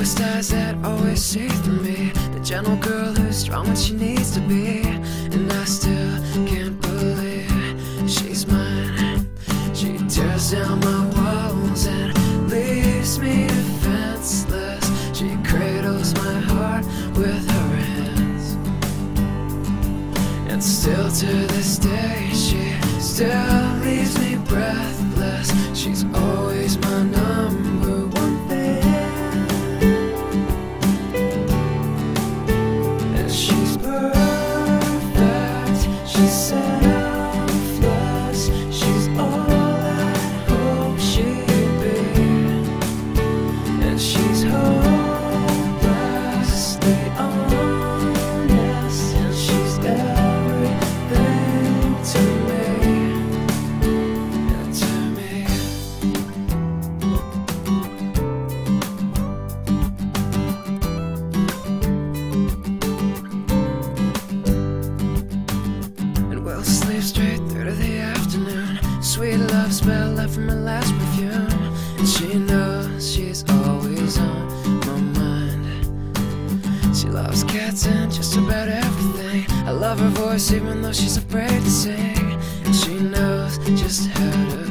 Modest eyes that always see through me, the gentle girl who's strong when she needs to be. And I still can't believe she's mine. She tears down my walls and leaves me defenseless. She cradles my heart with her hands, and still to this day she still leaves me breathless. She's always my number one fan, and she's perfect. She's selfless. She's all I hope she'd be, and she's hopelessly honest, and she's everything to me. We'll sleep straight through to the afternoon. Sweet love smell left from my last perfume, and she knows she's always on my mind. She loves cats and just about everything. I love her voice even though she's afraid to sing, and she knows just how to